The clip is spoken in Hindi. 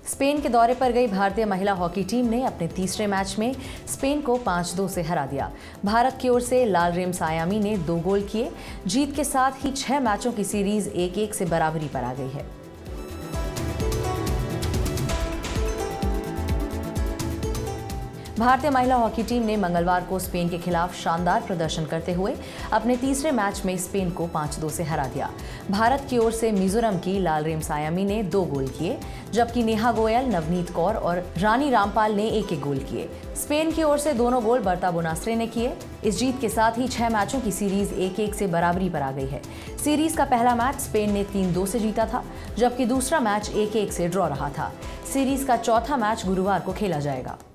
स्पेन के दौरे पर गई भारतीय महिला हॉकी टीम ने अपने तीसरे मैच में स्पेन को 5-2 से हरा दिया। भारत की ओर से लालरेम सायामी ने 2 गोल किए। जीत के साथ ही 6 मैचों की सीरीज 1-1 से बराबरी पर आ गई है। भारतीय महिला हॉकी टीम ने मंगलवार को स्पेन के खिलाफ शानदार प्रदर्शन करते हुए अपने तीसरे मैच में स्पेन को 5-2 से हरा दिया। भारत की ओर से मिजोरम की लालरेम सायामी ने 2 गोल किए, जबकि नेहा गोयल, नवनीत कौर और रानी रामपाल ने 1-1 गोल किए। स्पेन की ओर से दोनों गोल बर्ता बोनास्त्रे ने किए। इस जीत के साथ ही 6 मैचों की सीरीज 1-1 से बराबरी पर आ गई है। सीरीज का पहला मैच स्पेन ने 3-2 से जीता था, जबकि दूसरा मैच 1-1 से ड्रॉ रहा था। सीरीज का चौथा मैच गुरुवार को खेला जाएगा।